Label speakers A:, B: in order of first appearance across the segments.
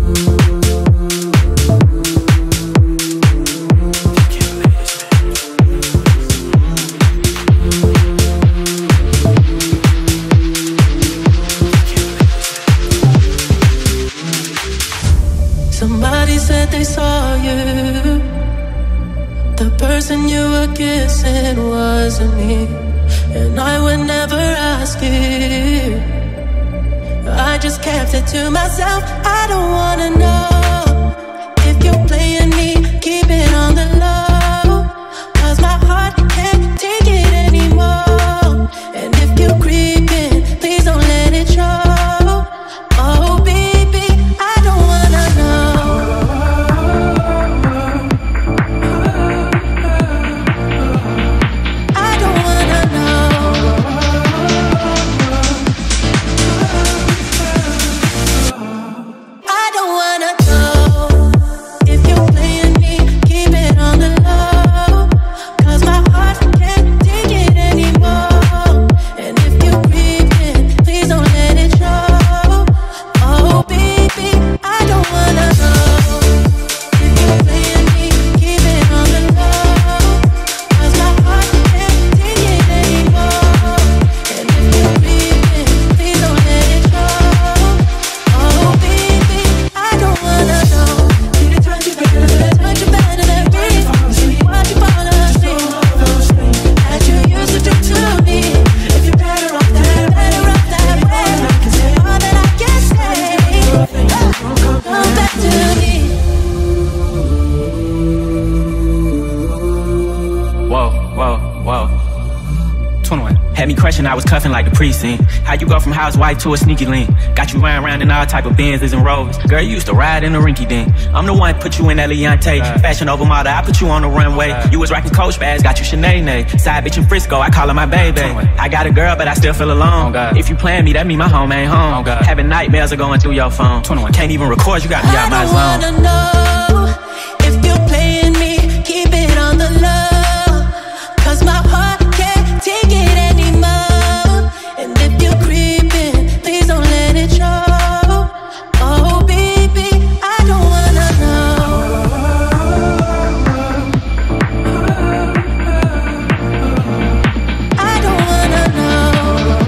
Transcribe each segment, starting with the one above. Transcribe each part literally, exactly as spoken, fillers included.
A: Somebody said they saw you. The person you were kissing wasn't me, and I would never ask you. I just kept it to myself. I don't wanna know if you're playing me. Keep it on the low, 'cause my heart can't take it anymore. And if you're creeping, please don't let it show. Oh baby, I don't wanna know. I don't wanna know. I don't wanna know if you're playing me. Keep it on the low, 'cause my heart can't take it anymore. And if you're creeping, please don't let it show. Oh baby, I don't wanna know if you're playing me. Keep it on the low, 'cause my heart can't take it anymore. And if you're creeping, please don't let it show. Oh baby, I don't wanna know. Did it touch you better than touch you better than me? Why'd you fall asleep? As you used to do to me. If you're better off that, better off that way. All that I can say, come back to me.
B: Whoa, whoa, whoa. twenty-one. Had me crushing, I was cuffing like the precinct. How you go from housewife to a sneaky link? Got you round round in all type of Benzes and Rovers. Girl, you used to ride in a rinky dink. I'm the one put you in that Leontay. Fashion over model, I put you on the runway. You was rocking Coach bags, got you Sinead. Side bitch in Frisco, I call her my baby. I got a girl, but I still feel alone. If you playing me, that mean my home ain't home. Having nightmares are going through your phone. twenty-one. Can't even record, you got me out my zone.
A: I don't wanna know if you're playing me. Keep it on the low, 'cause my heart can't take it anymore. And if you're creeping, please don't let it show. Oh baby, I don't wanna know. I don't wanna know.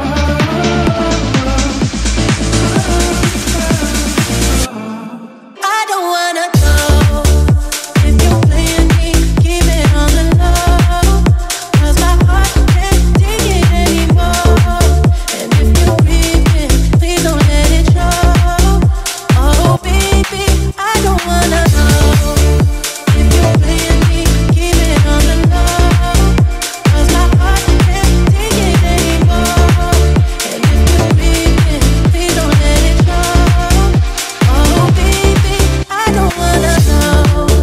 A: I don't wanna know if you're playing me. Keep it on the low, 'cause my heart can't take it anymore. And if you're creeping, please don't let it show. Oh baby, I don't wanna know if you're playing me. Keep it on the low, 'cause my heart can't take it anymore. And if you're creeping, please don't let it show. Oh baby, I don't wanna know.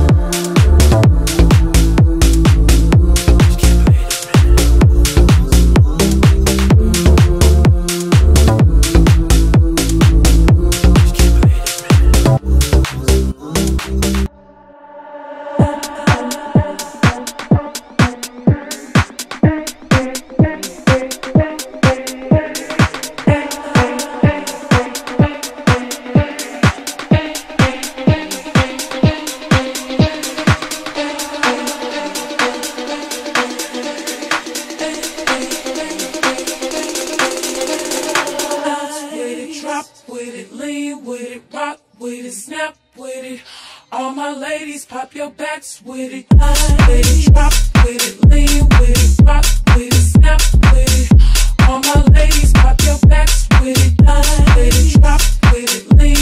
C: Drop with it, lean with it, rock with it, snap with it. All my ladies, pop your backs with it. With it, drop with it, lean with it, rock with it, snap with it. All my ladies, pop your backs with it. With it, drop with it, lean